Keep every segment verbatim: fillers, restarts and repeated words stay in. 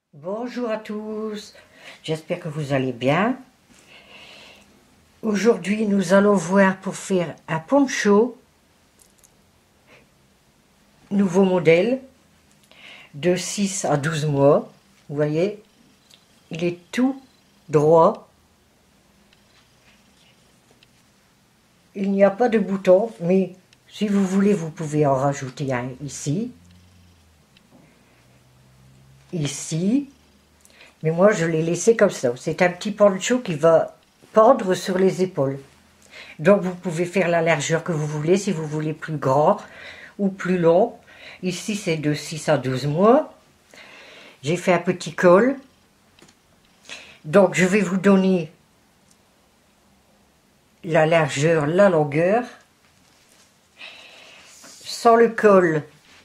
Bonjour à tous, j'espère que vous allez bien. Aujourd'hui, nous allons voir pour faire un poncho, nouveau modèle, de six à douze mois. Vous voyez, il est tout droit. Il n'y a pas de bouton, mais si vous voulez, vous pouvez en rajouter un ici. Ici. Mais moi, je l'ai laissé comme ça. C'est un petit poncho qui va pendre sur les épaules. Donc, vous pouvez faire la largeur que vous voulez, si vous voulez plus grand ou plus long. Ici, c'est de six à douze mois. J'ai fait un petit col. Donc, je vais vous donner la largeur, la longueur. Sans le col,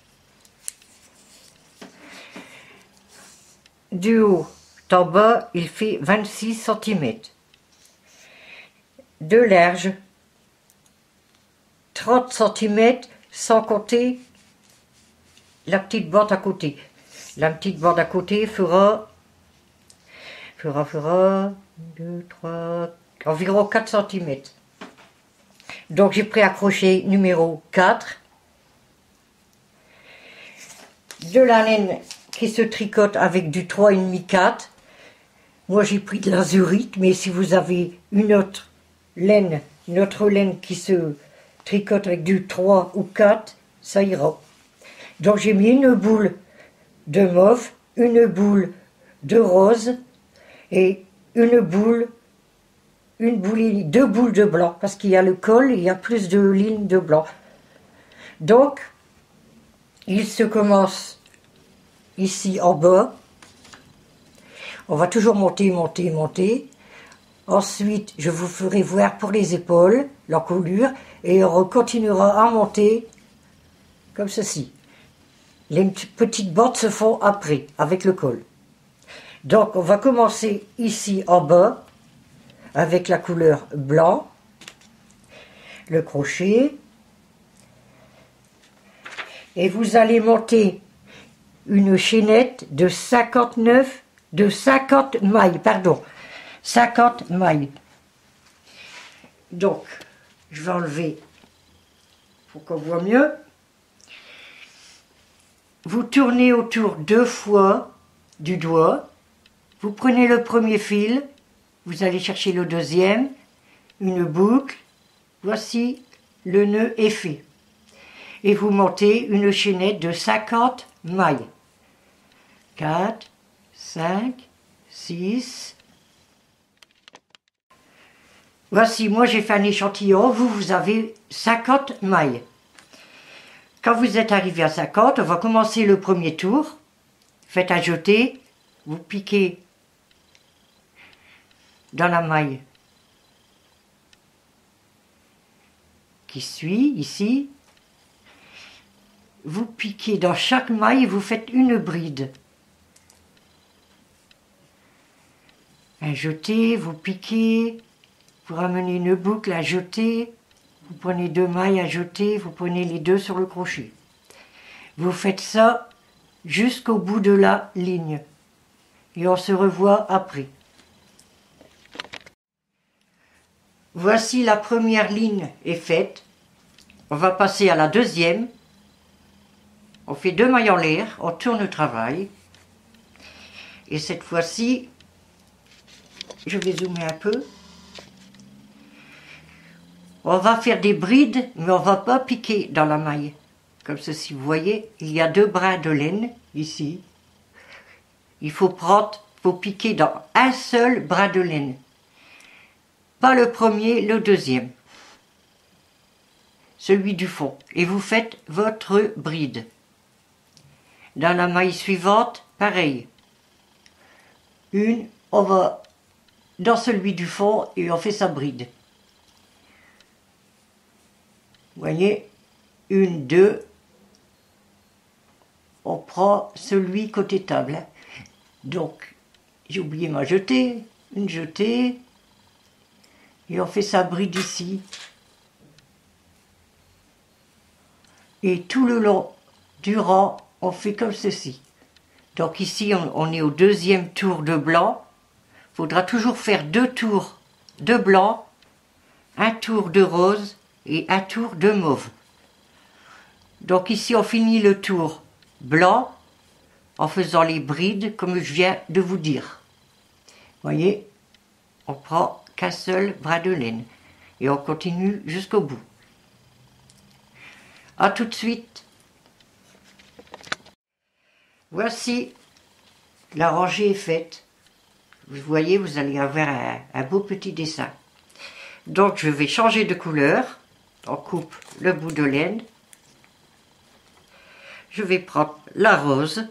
du haut en bas, il fait vingt-six centimètres. De large, trente centimètres, sans compter la petite bande à côté. La petite bande à côté fera, fera, fera, deux, trois, environ quatre centimètres. Donc j'ai pris un crochet numéro quatre. De la laine qui se tricote avec du trois virgule cinq quatre. Moi j'ai pris de l'azurite, mais si vous avez une autre laine, une autre laine qui se tricote avec du trois ou quatre, ça ira. Donc j'ai mis une boule de mauve, une boule de rose et une boule, une boule, deux boules de blanc, parce qu'il y a le col, il y a plus de lignes de blanc. Donc, il se commence ici en bas. On va toujours monter, monter, monter. Ensuite, je vous ferai voir pour les épaules, l'encolure, et on continuera à monter comme ceci. Les petites bordes se font après, avec le col. Donc, on va commencer ici en bas, avec la couleur blanc, le crochet, et vous allez monter une chaînette de cinquante-neuf, de cinquante mailles, pardon, cinquante mailles. Donc, je vais enlever pour qu'on voit mieux. Vous tournez autour deux fois du doigt, vous prenez le premier fil, vous allez chercher le deuxième, une boucle, voici le nœud est fait. Et vous montez une chaînette de cinquante mailles. quatre, cinq, six. Voici, moi j'ai fait un échantillon, vous, vous avez cinquante mailles. Quand vous êtes arrivé à cinquante, on va commencer le premier tour. Faites un jeté, vous piquez dans la maille qui suit, ici. Vous piquez dans chaque maille et vous faites une bride. Un jeté, vous piquez, vous ramenez une boucle à jeter, vous prenez deux mailles à jeter, vous prenez les deux sur le crochet. Vous faites ça jusqu'au bout de la ligne. Et on se revoit après. Voici la première ligne est faite. On va passer à la deuxième. On fait deux mailles en l'air, on tourne le travail. Et cette fois-ci, je vais zoomer un peu. On va faire des brides, mais on ne va pas piquer dans la maille. Comme ceci, vous voyez, il y a deux brins de laine, ici. Il faut prendre, il faut piquer dans un seul brin de laine. Pas le premier, le deuxième. Celui du fond. Et vous faites votre bride. Dans la maille suivante, pareil. Une, on va dans celui du fond et on fait sa bride. Vous voyez, une, deux. On prend celui côté table. Donc, j'ai oublié ma jetée, une jetée. Et on fait sa bride ici. Et tout le long du rang, on fait comme ceci. Donc ici, on, on est au deuxième tour de blanc. Il faudra toujours faire deux tours de blanc, un tour de rose et un tour de mauve. Donc ici, on finit le tour blanc en faisant les brides comme je viens de vous dire. Vous voyez, on prend qu'un seul bras de laine et on continue jusqu'au bout. A tout de suite. Voici, la rangée est faite. Vous voyez, vous allez avoir un, un beau petit dessin. Donc je vais changer de couleur. On coupe le bout de laine. Je vais prendre la rose.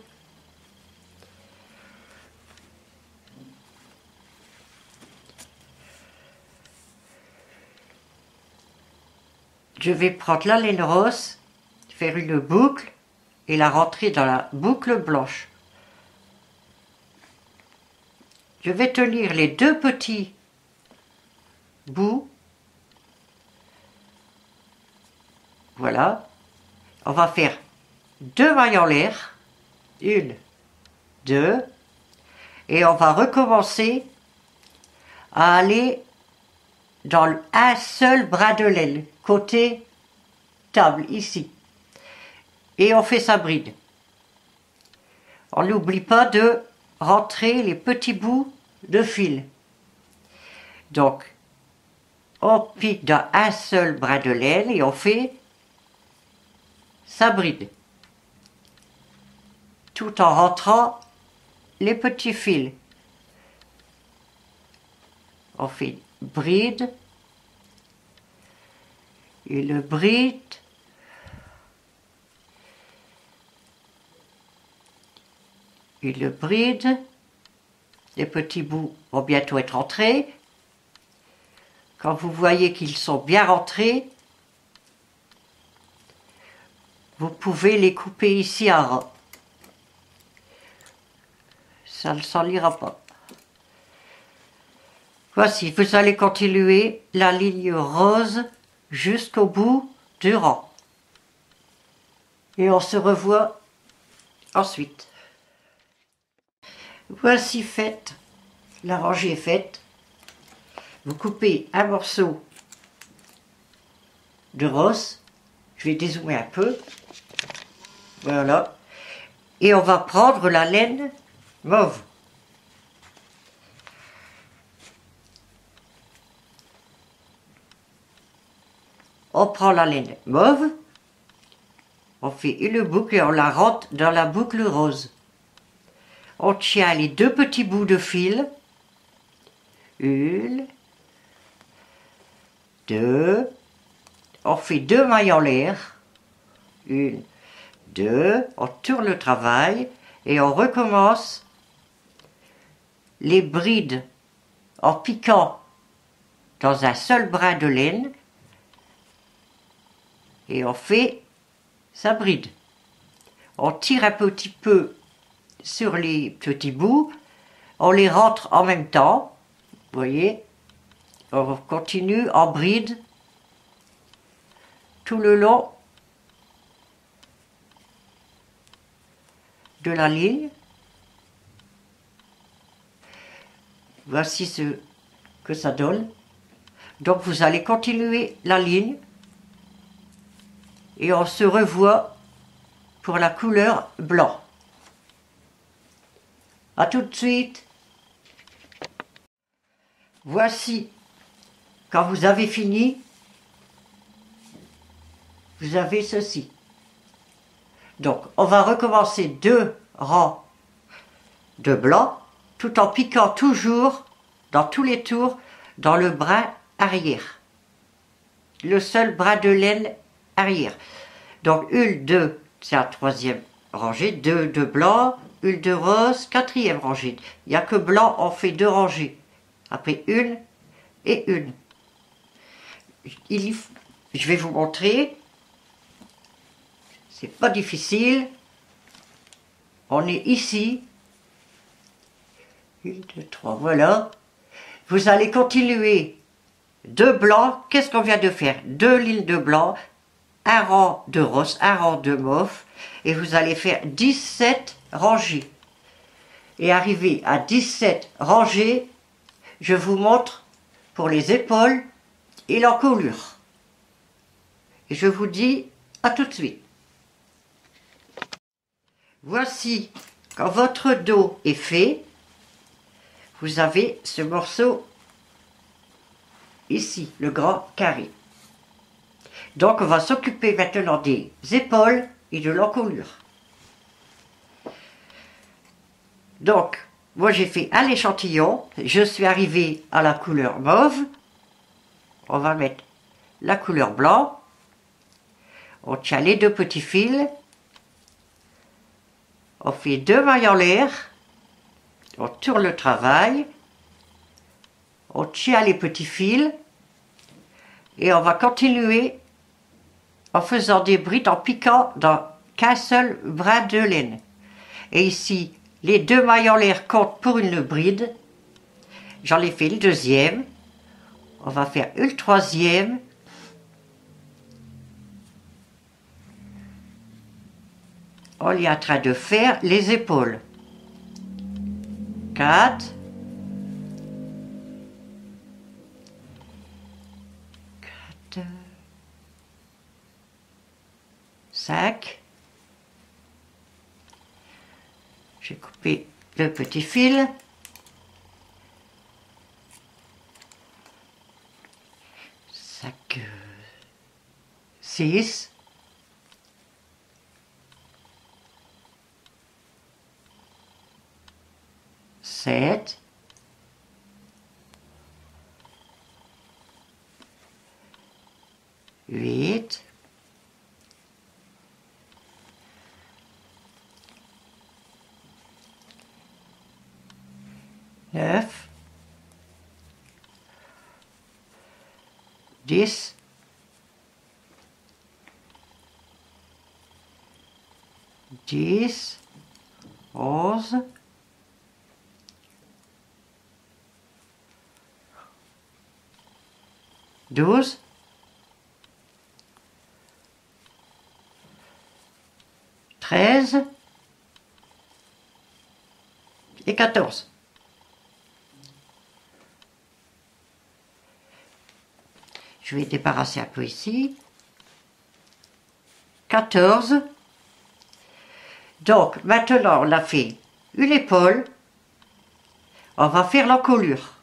Je vais prendre la laine rose, faire une boucle et la rentrer dans la boucle blanche. Je vais tenir les deux petits bouts. Voilà. On va faire deux mailles en l'air. Une, deux. Et on va recommencer à aller dans un seul bras de laine, côté table, ici. Et on fait sa bride. On n'oublie pas de rentrer les petits bouts de fil. Donc, on pique dans un seul bras de laine et on fait sa bride. Tout en rentrant les petits fils. On fait bride, une bride, une bride, les petits bouts vont bientôt être rentrés. Quand vous voyez qu'ils sont bien rentrés, vous pouvez les couper ici à ras. Ça ne s'enlira pas. Voici, vous allez continuer la ligne rose jusqu'au bout du rang. Et on se revoit ensuite. Voici faite, la rangée est faite. Vous coupez un morceau de rose. Je vais dézoomer un peu. Voilà. Et on va prendre la laine mauve. On prend la laine mauve, on fait une boucle et on la rentre dans la boucle rose. On tient les deux petits bouts de fil. Une, deux, on fait deux mailles en l'air. Une, deux, on tourne le travail et on recommence les brides en piquant dans un seul brin de laine. Et on fait sa bride. On tire un petit peu sur les petits bouts, on les rentre en même temps, vous voyez, on continue en bride tout le long de la ligne. Voici ce que ça donne. Donc vous allez continuer la ligne. Et on se revoit pour la couleur blanc. A tout de suite. Voici, quand vous avez fini, vous avez ceci. Donc, on va recommencer deux rangs de blanc, tout en piquant toujours, dans tous les tours, dans le brin arrière. Le seul brin de laine arrière. Donc une, deux, c'est la troisième rangée, deux de blanc, une de rose, quatrième rangée. Il n'y a que blanc, on fait deux rangées. Après une et une. Il, je vais vous montrer. C'est pas difficile. On est ici. Une, deux, trois, voilà. Vous allez continuer deux blancs. Qu'est-ce qu'on vient de faire? Deux lignes de blanc. Un rang de rose, un rang de mauve, et vous allez faire dix-sept rangées. et arrivé à dix-sept rangées, je vous montre pour les épaules et l'encolure. Et je vous dis à tout de suite. Voici, quand votre dos est fait, vous avez ce morceau ici, le grand carré. Donc on va s'occuper maintenant des épaules et de l'encolure. Donc, moi j'ai fait un échantillon, je suis arrivée à la couleur mauve. On va mettre la couleur blanc. On tient les deux petits fils. On fait deux mailles en l'air. On tourne le travail. On tient les petits fils. Et on va continuer en faisant des brides, en piquant dans qu'un seul brin de laine. Et ici, les deux mailles en l'air comptent pour une bride. J'en ai fait le deuxième. On va faire une troisième. On est en train de faire les épaules. Quatre. Quatre. Cinq. J'ai coupé le petit fil. Cinq. Six. Sept. Huit. Neuf. Dix. Dix. Onze. Douze. Treize. Et quatorze. Je vais débarrasser un peu ici. quatorze. Donc, maintenant, on a fait une épaule. On va faire l'encolure.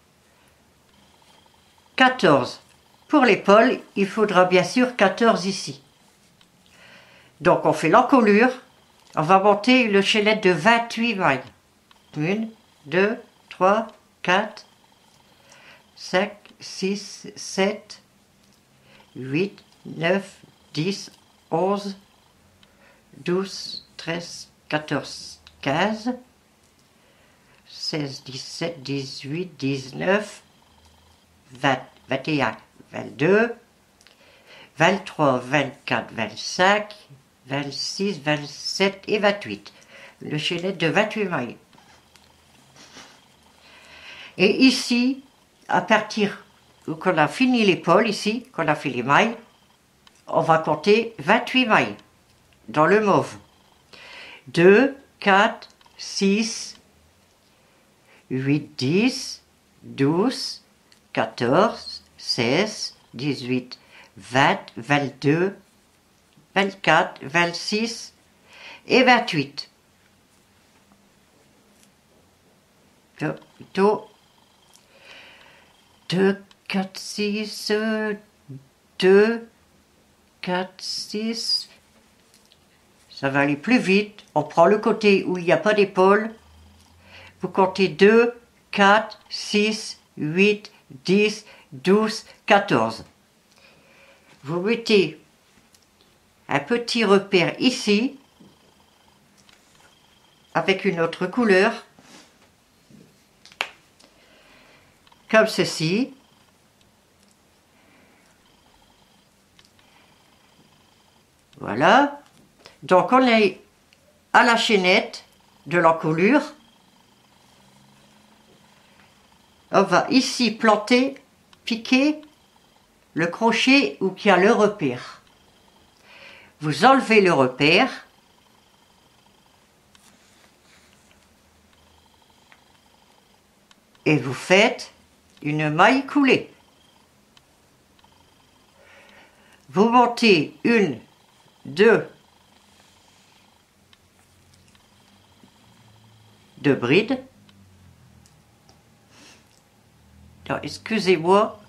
quatorze. Pour l'épaule, il faudra bien sûr quatorze ici. Donc, on fait l'encolure. On va monter une chaînette de vingt-huit mailles. un, deux, trois, quatre, cinq, six, sept, huit, neuf, dix, onze, douze, treize, quatorze, quinze, seize, dix-sept, dix-huit, dix-neuf, vingt, vingt et un, vingt-deux, vingt-trois, vingt-quatre, vingt-cinq, vingt-six, vingt-sept et vingt-huit. Le chaînette de vingt-huit mailles. Et ici, à partir qu'on a fini l'épaule, ici, qu'on a fait les mailles, on va compter vingt-huit mailles dans le mauve. deux, quatre, six, huit, dix, douze, quatorze, seize, dix-huit, vingt, vingt-deux, vingt-quatre, vingt-six et vingt-huit. Plutôt deux, quatre, six, deux, quatre, six. Ça va aller plus vite. On prend le côté où il n'y a pas d'épaule. Vous comptez deux, quatre, six, huit, dix, douze, quatorze. Vous mettez un petit repère ici avec une autre couleur comme ceci. Voilà. Donc on est à la chaînette de l'encolure. On va ici planter, piquer le crochet où il y a le repère. Vous enlevez le repère. et vous faites une maille coulée. Vous montez une, deux, deux brides. Excusez-moi,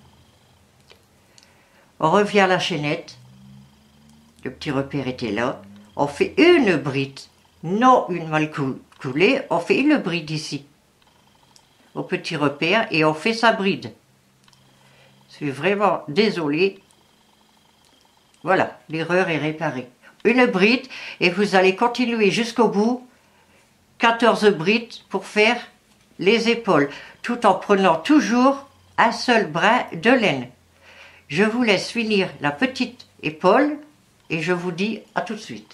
on revient à la chaînette, le petit repère était là, on fait une bride, non une maille coulée, on fait une bride ici, au petit repère, et on fait sa bride. Je suis vraiment désolée, voilà, l'erreur est réparée. Une bride, et vous allez continuer jusqu'au bout, quatorze brides pour faire les épaules, tout en prenant toujours un seul brin de laine. Je vous laisse finir la petite épaule et je vous dis à tout de suite.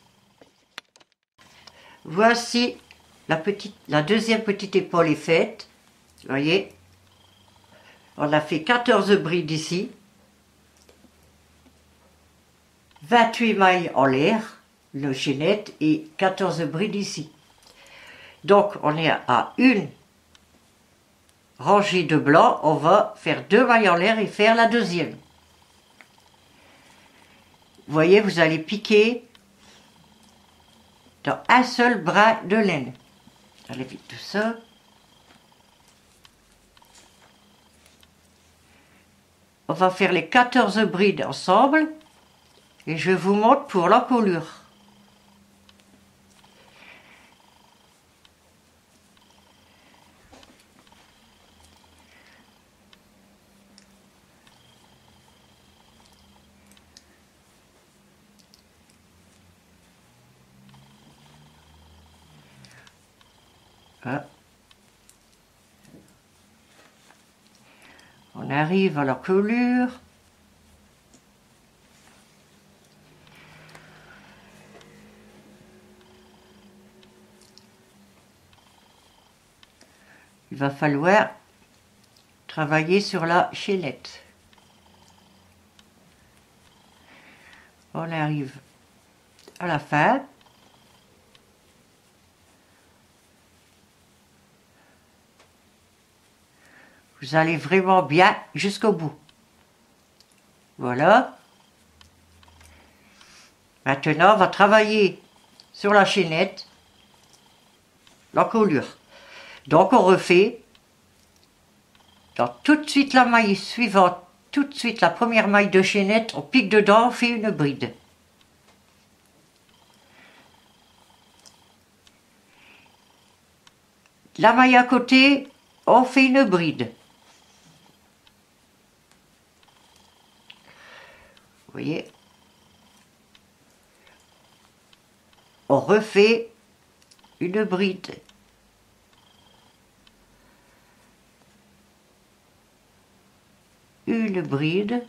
Voici la, petite, la deuxième petite épaule est faite. Vous voyez, on a fait quatorze brides ici, vingt-huit mailles en l'air, le chaînette et quatorze brides ici. Donc on est à une rangée de blanc, on va faire deux mailles en l'air et faire la deuxième. Vous voyez, vous allez piquer dans un seul brin de laine. Allez vite tout ça. On va faire les quatorze brides ensemble et je vous montre pour l'encolure. Ah. On arrive à l'encolure. Il va falloir travailler sur la chaînette. On arrive à la fin. Vous allez vraiment bien jusqu'au bout. Voilà. Maintenant, on va travailler sur la chaînette, l'encolure. Donc, on refait dans tout de suite la maille suivante, tout de suite la première maille de chaînette, on pique dedans, on fait une bride. La maille à côté, on fait une bride. Vous voyez, on refait une bride. Une bride.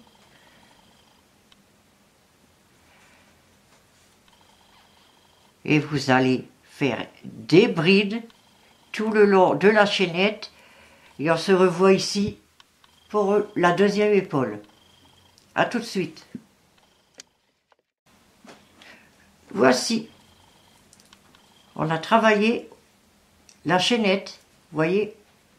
Et vous allez faire des brides tout le long de la chaînette. Et on se revoit ici pour la deuxième épaule. À tout de suite. Voici, on a travaillé la chaînette, vous voyez,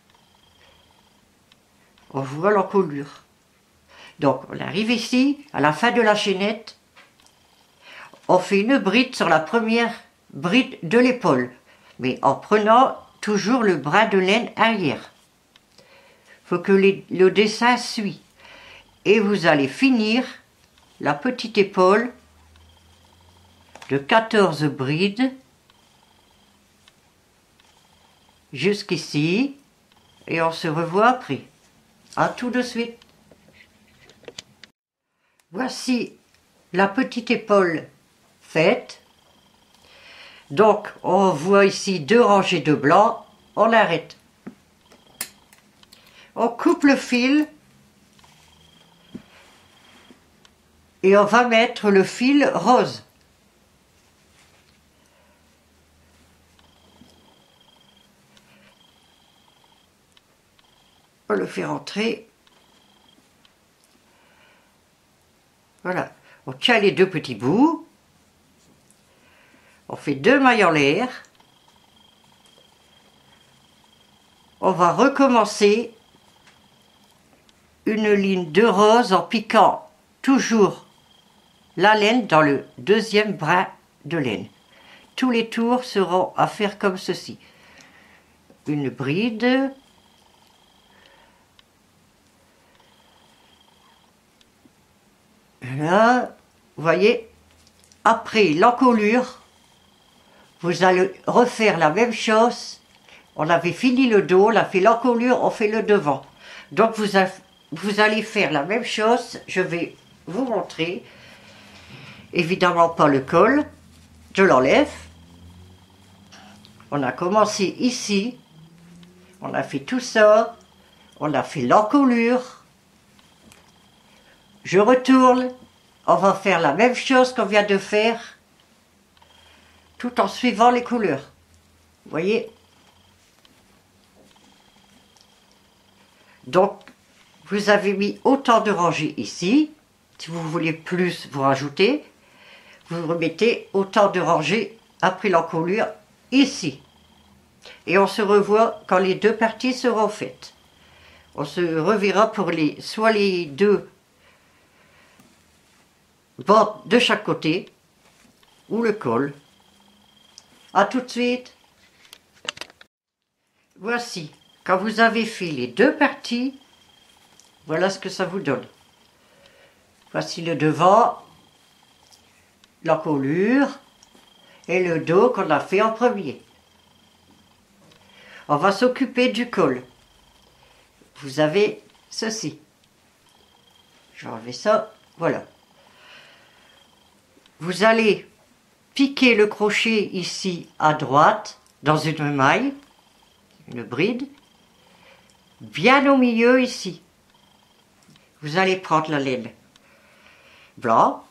on voit l'encolure. Donc on arrive ici, à la fin de la chaînette, on fait une bride sur la première bride de l'épaule, mais en prenant toujours le brin de laine arrière. Il faut que les, le dessin suit. Et vous allez finir la petite épaule de quatorze brides jusqu'ici et on se revoit après. À tout de suite. Voici la petite épaule faite. Donc on voit ici deux rangées de blanc, on arrête. On coupe le fil et on va mettre le fil rose. On le fait rentrer. Voilà, on tient les deux petits bouts. On fait deux mailles en l'air. on va recommencer une ligne de rose en piquant toujours la laine dans le deuxième brin de laine. Tous les tours seront à faire comme ceci. Une bride, là, vous voyez, après l'encolure, vous allez refaire la même chose. On avait fini le dos, on a fait l'encolure, on fait le devant. Donc vous, a, vous allez faire la même chose, je vais vous montrer. Évidemment pas le col, je l'enlève. On a commencé ici, on a fait tout ça, on a fait l'encolure. Je retourne, on va faire la même chose qu'on vient de faire, tout en suivant les couleurs. Vous voyez? Donc, vous avez mis autant de rangées ici. Si vous voulez plus, vous rajoutez. Vous remettez autant de rangées après l'encolure ici. Et on se revoit quand les deux parties seront faites. On se reverra pour les, soit les deux bords de chaque côté, ou le col. A tout de suite. Voici, quand vous avez fait les deux parties, voilà ce que ça vous donne. Voici le devant, l'encolure et le dos qu'on a fait en premier. On va s'occuper du col. Vous avez ceci. Je vais enlever ça, voilà. Vous allez piquer le crochet ici à droite dans une maille, une bride, bien au milieu ici. Vous allez prendre la laine blanc,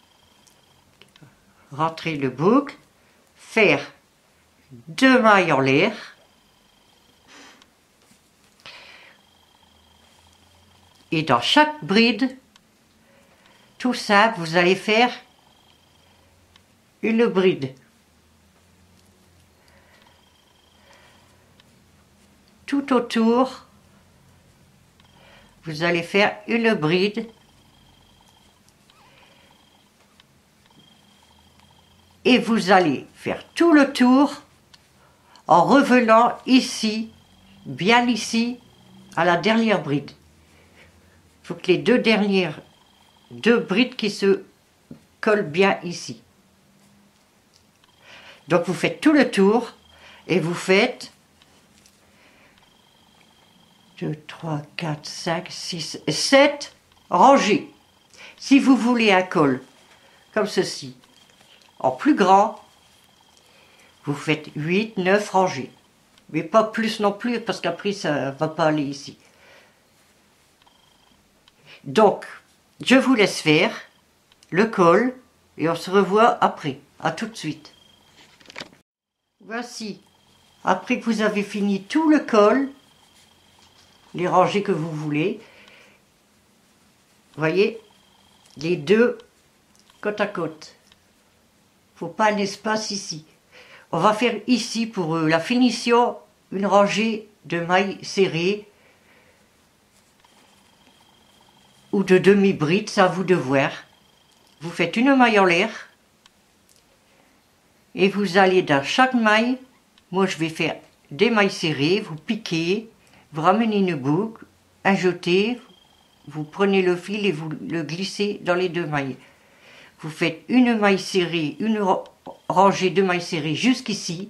rentrer le boucle, faire deux mailles en l'air, et dans chaque bride, tout simple, vous allez faire une bride. Tout autour, vous allez faire une bride et vous allez faire tout le tour en revenant ici, bien ici, à la dernière bride. Il faut que les deux dernières, deux brides qui se collent bien ici. Donc vous faites tout le tour et vous faites deux, trois, quatre, cinq, six, sept rangées. Si vous voulez un col comme ceci, en plus grand, vous faites huit, neuf rangées. Mais pas plus non plus, parce qu'après ça ne va pas aller ici. Donc, je vous laisse faire le col et on se revoit après. À tout de suite. Voici, après que vous avez fini tout le col, les rangées que vous voulez, voyez, les deux côte à côte. Il ne faut pas un espace ici. On va faire ici pour euh, la finition une rangée de mailles serrées ou de demi-brides, c'est à vous de voir. Vous faites une maille en l'air et vous allez dans chaque maille, moi je vais faire des mailles serrées, vous piquez, vous ramenez une boucle, un jeté, vous prenez le fil et vous le glissez dans les deux mailles. Vous faites une maille serrée, une rangée de mailles serrées jusqu'ici.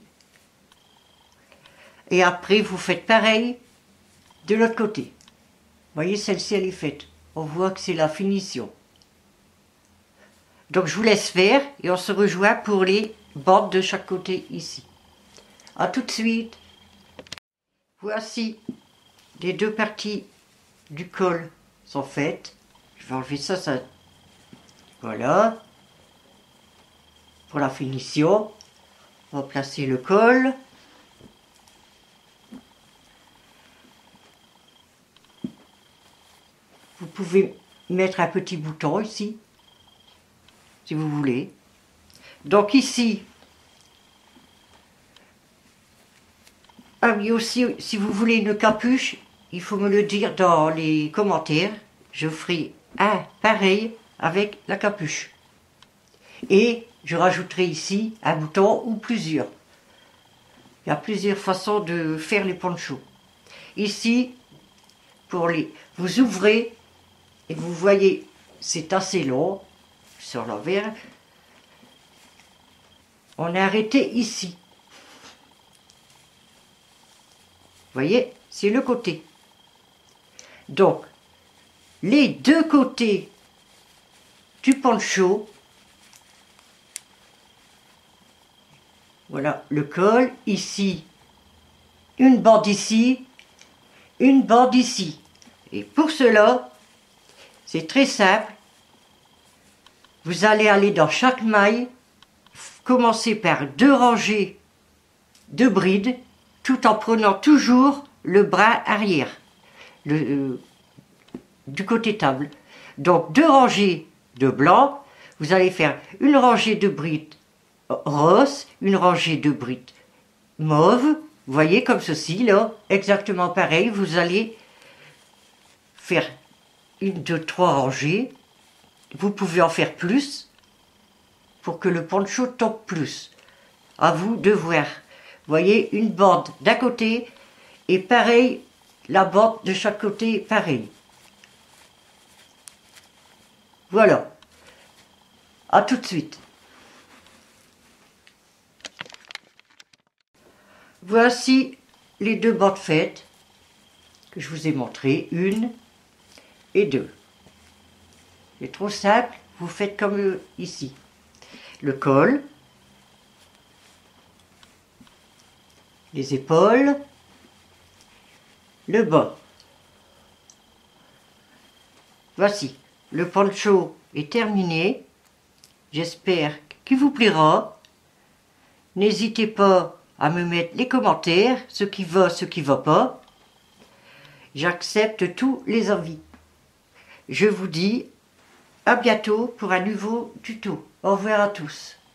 Et après, vous faites pareil de l'autre côté. Vous voyez, celle-ci, elle est faite. On voit que c'est la finition. Donc, je vous laisse faire et on se rejoint pour les bords de chaque côté ici. A tout de suite. Voici les deux parties du col sont faites. Je vais enlever ça, ça. Voilà. Pour la finition, on va placer le col. Vous pouvez mettre un petit bouton ici, si vous voulez. Donc ici, Ah oui, aussi, si vous voulez une capuche, il faut me le dire dans les commentaires. Je ferai un pareil avec la capuche. Et je rajouterai ici un bouton ou plusieurs. Il y a plusieurs façons de faire les ponchos. Ici, pour les, vous ouvrez et vous voyez, c'est assez long sur l'envers. On est arrêté ici. Vous voyez, c'est le côté. Donc, les deux côtés du poncho, voilà le col, ici, une bande ici, une bande ici. Et pour cela, c'est très simple. Vous allez aller dans chaque maille, commencer par deux rangées de brides, tout en prenant toujours le bras arrière, le, euh, du côté table. Donc deux rangées de blanc, vous allez faire une rangée de brides rose, une rangée de brides mauve, vous voyez comme ceci là, exactement pareil, vous allez faire une, deux, trois rangées, vous pouvez en faire plus pour que le poncho tombe plus, à vous de voir. Vous voyez une bande d'un côté et pareil, la bande de chaque côté pareil. Voilà, à tout de suite. Voici les deux bandes faites que je vous ai montré, une et deux. C'est trop simple, vous faites comme ici. Le col, les épaules, le bas. Voici, le poncho est terminé. J'espère qu'il vous plaira. N'hésitez pas à me mettre les commentaires, ce qui va, ce qui va pas. J'accepte tous les avis. Je vous dis à bientôt pour un nouveau tuto. Au revoir à tous.